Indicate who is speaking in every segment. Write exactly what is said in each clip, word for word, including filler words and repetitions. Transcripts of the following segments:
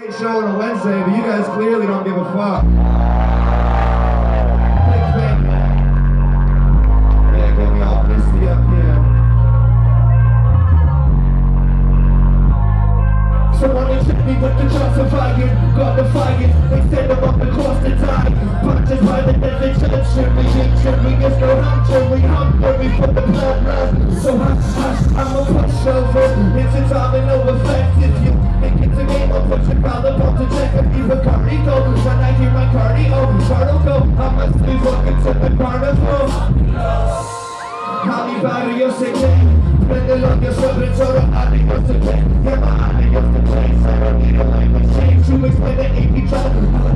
Speaker 1: Show on a Wednesday, but you guys clearly don't give a fuck. Big thing, man. Yeah, get me all misty up here. Someone is hit me with the shots of fire. Got the fire, they send them up across the time. Punches by the desert, church, we eat, we just go hunter, we hunger, we put the bloodlust. So hush, hush, I'm a pushover. It's a domino effect if you make it to me. I'll put your collar up to check if you a cardio. When I hear my cardio, cardio go, I must be walking to the carnival. Cali barrio se cree. Prendelo que sobre solo adiós to play. Yeah, my adiós to play. So I don't need a language change to explain the A P track.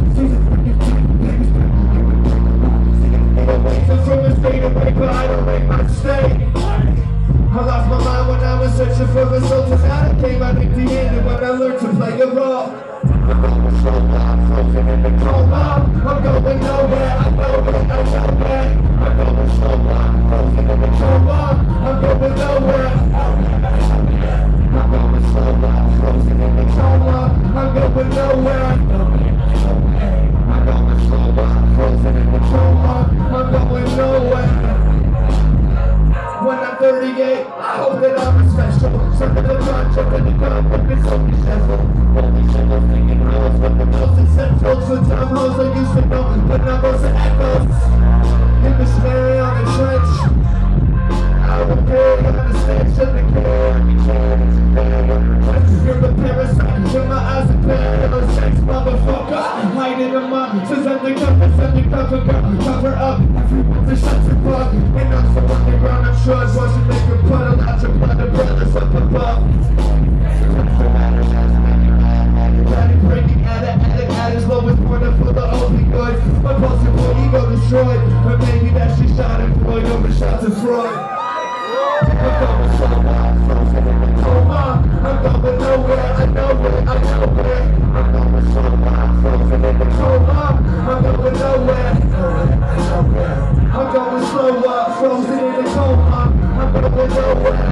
Speaker 1: So from a state away, but I don't make my mistake. I lost my mind when I was searching for results, and I came out empty handed when I learned to play a role. I'm going so long, frozen in the coma. I'm going nowhere, I know it, I know that. I'm going so long, frozen in the coma. I'm going nowhere. I'm going so long, frozen in the coma. I'm going nowhere. I'm going so long, frozen in the coma. I'm going nowhere. When I'm thirty-eight, I hope that I'm a special. Something to punch up in the gun, but it's only several. Only single thing in real is what the most essential. So time hoes I used to know, but numbers are echoes. In the snare on the trench, I don't care, I understand, shouldn't care. I can care, it's a fair. You're the parasite, you're my eyes are clear. Sex motherfucker, hiding them up. Says undercover, send the cover, girl, cover up. Everyone's a shot to fuck. And I'm so underground, I'm sure it's watching make a puddle out your blood, the brothers up above. Addict breaking, addict, addict, at his lowest point of full of opioids. My possible ego destroyed, but maybe that's just shot and Floyd over shots of Freud. I'm going so long, frozen in the coma. I'm going nowhere, I know it, I know it. I'm going so long, frozen in the coma. I'm going nowhere, I'm going slow up, frozen in the coma. I'm going nowhere.